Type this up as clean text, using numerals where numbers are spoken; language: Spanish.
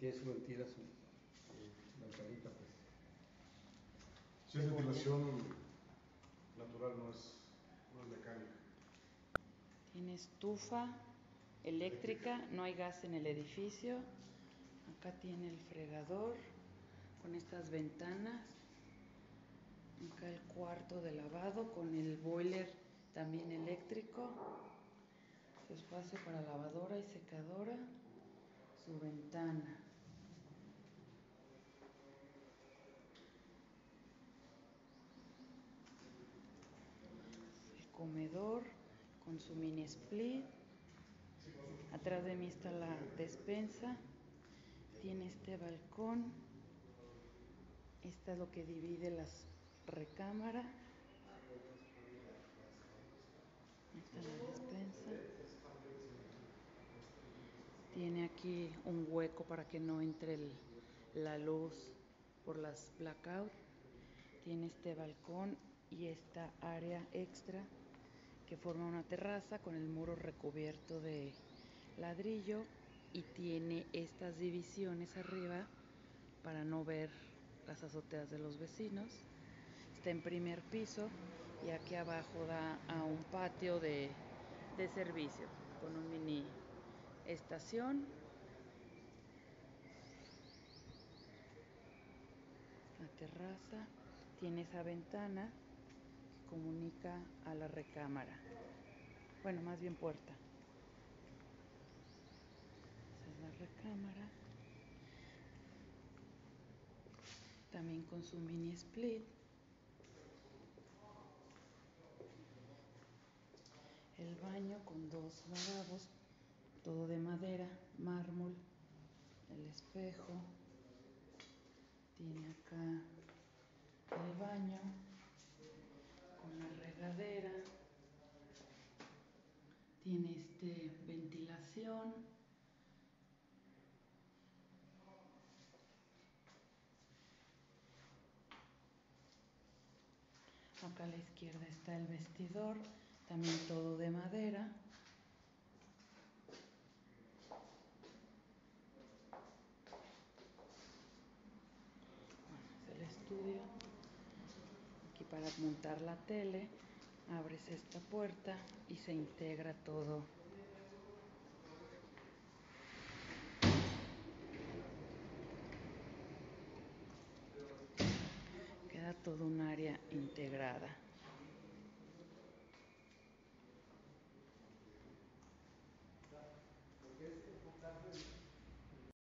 tiene su ventila, su ventanita, pues. Si es ventilación natural, no es mecánica. Tiene estufa eléctrica, no hay gas en el edificio. Acá tiene el fregador con estas ventanas. Acá el cuarto de lavado con el boiler también eléctrico. Su espacio para lavadora y secadora. Su ventana. El comedor con su mini split. Atrás de mí está la despensa. Tiene este balcón. Esta es lo que divide las recámaras. Esta es la despensa. Tiene aquí un hueco para que no entre la luz por las blackout. Tiene este balcón y esta área extra que forma una terraza con el muro recubierto de ladrillo y tiene estas divisiones arriba para no ver las azoteas de los vecinos. Está en primer piso y aquí abajo da a un patio de servicio con un mini estación. La terraza tiene esa ventana que comunica a la recámara. Bueno, más bien puerta. Esa es la recámara. También con su mini split. El baño con dos lavabos, todo de madera, mármol. El espejo. Tiene acá el baño con la regadera. Tiene ventilación. Acá a la izquierda está el vestidor, también todo de madera. Bueno, es el estudio. Aquí para montar la tele, abres esta puerta y se integra todo. Queda todo un área integrada.